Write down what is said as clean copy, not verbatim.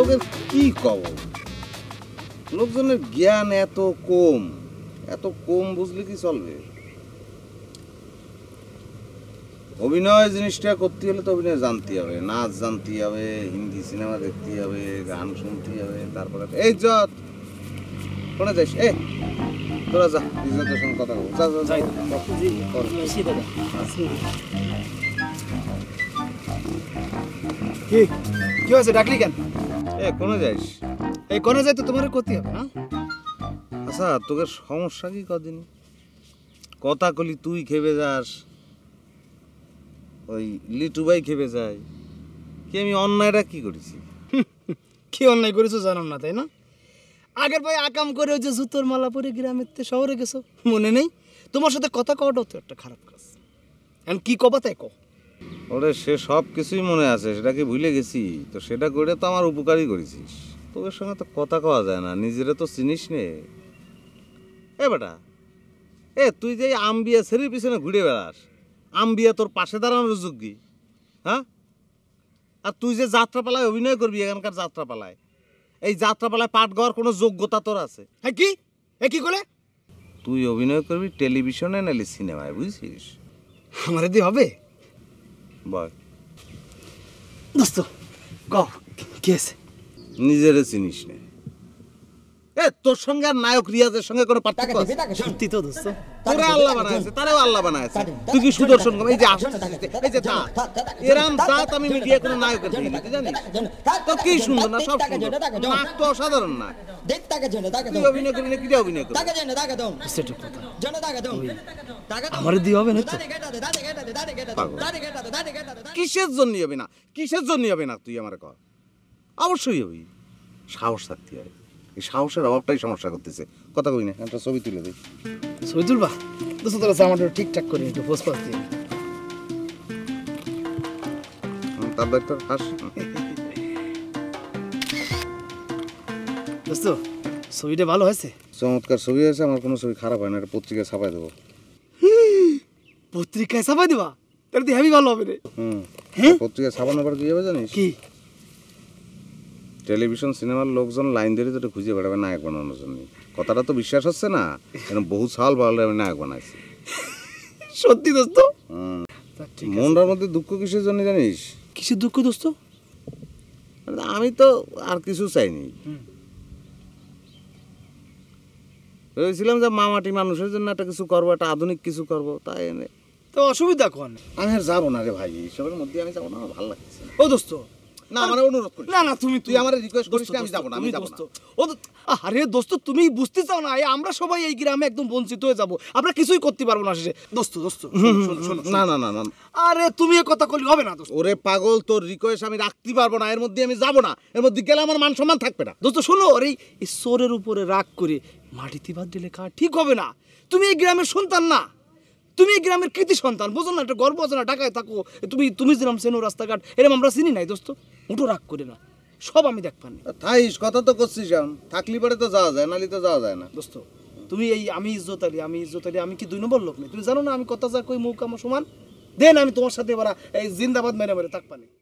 লোকের কি কব, লোকজনের জ্ঞান এত কম বুঝলে কি চলবে? অভিনয় জিনিসটা করতে হলে তো অভিনয় জানতে হবে, নাচ জানতে হবে, হিন্দি সিনেমা দেখতে হবে, গান শুনতে হবে, তারপরে এই যত কোনে যাইস, তোরা যা, ইজ্জতের সঙ্গে কথা বল, যা যা যাই। কি কি হয়েছে, ডাকলি কেন? কোনে যাইস? এই কোনে যাই তো তোমার ক্ষতি হবে না? আচ্ছা, তোকে সমস্যা কি কদিন? কথা কলি তুই খেপে যাস, ওই লিটু ভাই খেপে যায়, কি আমি অন্যায়টা কি করেছি? কি অন্যায় করেছো জানো না, তাই না? আগের ভাই আকাম করে ওই যে জুতোর মালা পরে গ্রামের শহরে গেছো, মনে নেই? তোমার সাথে কথা কওয়াটাও তো একটা খারাপ কাজ। এখন কি কবা তাই কও। ওরে সে সব কিছুই মনে আছে, সেটা কি ভুলে গেছি? তো সেটা করে তো আমার উপকারই করেছিস। তোদের সঙ্গে তো কথা কওয়া যায় না, নিজেরা তো চিনিস নে। বেটা, তুই যে আমবিয়া ছেড়ির পিছনে ঘুরে বেড়াস, আমবিয়া তোর পাশে দাঁড়ানোর যোগ্যী? হ্যাঁ, আর তুই যে যাত্রাপালায় অভিনয় করবি, এখানকার যাত্রাপালায়, এই যাত্রাপালায় পাঠ গাওয়ার কোনো যোগ্যতা তোর আছে? হ্যাঁ, কি করে তুই অভিনয় করবি টেলিভিশনে নাহলে সিনেমায়, বুঝছিস? আমার দিয়ে হবে? বল দোস্ত, কও কি আছে? নিজেরে চিনিস না। তোর সঙ্গে আর নায়ক রিয়াজের সঙ্গে কোনো পার্থক্য আছে? সত্যি তো দোস্ত, তোরে আল্লাহ বানাইছে, তারেও আল্লাহ বানাইছে। তুই কি সুদর্শন, এই যে আসছিস, এই যে দাঁত, এরাম দাঁত আমি মিডিয়া কোনো নায়কের দিই না, তুই জানিস? তো কি সুন্দর না, সব সুন্দর, নাক তো অসাধারণ না। তুই অভিনয় করবি না, কিটা অভিনয় করবি? আমার দিয়ে হবে না তো? কিসের জন্য হবে না, কিসের জন্য হবে না তুই আমার কর? অবশ্যই হবি, সাহস থাকতে হয়। এই সাহসের অভাবটাই সমস্যা করতেছে। কথা কই না, একটা ছবি তুলে দিই। ছবি তুলবা? দোস্ত তোরা জামাটা ঠিকঠাক করে একটু পোজ পাস দিয়ে। তার একটা হাস। দোস্ত, ছবিটা ভালো হয়েছে? চমৎকার ছবি আছে, আমার কোনো ছবি খারাপ হয় না, এটা পত্রিকায় ছাপাই দেবো। পত্রিকায় ছাপাই দিবা? তাহলে তো হেভি ভালো হবে রে। পত্রিকায় ছাপানোর পর কি হবে জানিস? কি? টেলিভিশন সিনেমার লোকজন লাইন ধরে তো খুঁজে বেড়াবে নায়ক বানানোর জন্য। কথাটা তো বিশ্বাস হচ্ছে না, এরকম বহু সাল বলে আমি নায়ক বানাইছি। সত্যি দোস্ত? মনটার মধ্যে দুঃখ কিসের জন্য জানিস? কিসের দুঃখ দোস্ত? আমি তো আর কিছু চাইনি, ভেবেছিলাম যে মামাটি মানুষের জন্য একটা কিছু করবো, একটা আধুনিক কিছু করবো, তাই এনে তো অসুবিধা কোন? আমি আর যাবো না রে ভাই, এইসবের মধ্যে আমি যাবো না, আমার ভালো লাগছে ও দোস্ত, না, আমার অনুরোধ করিস না। তুই আমার রিকোয়েস্ট করিস না, আমি যাবো না, আমি যাবো না। আরে দোস্ত, তুমি বুঝতে চাও না, আমরা সবাই এই গ্রামে একদম বঞ্চিত হয়ে যাবো, আমরা কিছুই করতে পারবো না শেষে। দোস্ত, না না না না, আরে তুমি এ কথা কইলে হবে না দোস্ত। ওরে পাগল, তোর রিকোয়েস্ট আমি রাখতে পারবো না, এর মধ্যে আমি যাবো না, এর মধ্যে গেলে আমার মান সম্মান থাকবে না। দোস্ত শোনো, এই সোরের উপরে রাগ করে মাটিতে বাদ দিলে কার ঠিক হবে না। তুমি এই গ্রামের সন্তান না, তুমি এই গ্রামের কৃতি সন্তান, বোঝো না? একটা গর্ব আছে না, ঢাকায় থাকো তুমি যেরকম চেনো রাস্তাঘাট, এরকম আমরা চিনি নাই দোস্ত। উঠো, রাগ করে না, সব আমি দেখবানি। থাইস, কথা তো করছিস, থাকলি পরে তো যাওয়া যায়, নালি তো যাওয়া যায় না। দোস্ত, তুমি এই আমি ইজ্জত আলী, আমি কি 2 নম্বর লোক নেই? তুমি জানো না আমি কথা যা কই মুখ আমার সমান? দেন আমি তোমার সাথে এবার এই জিন্দাবাদ মেরে মেরে থাকবানি।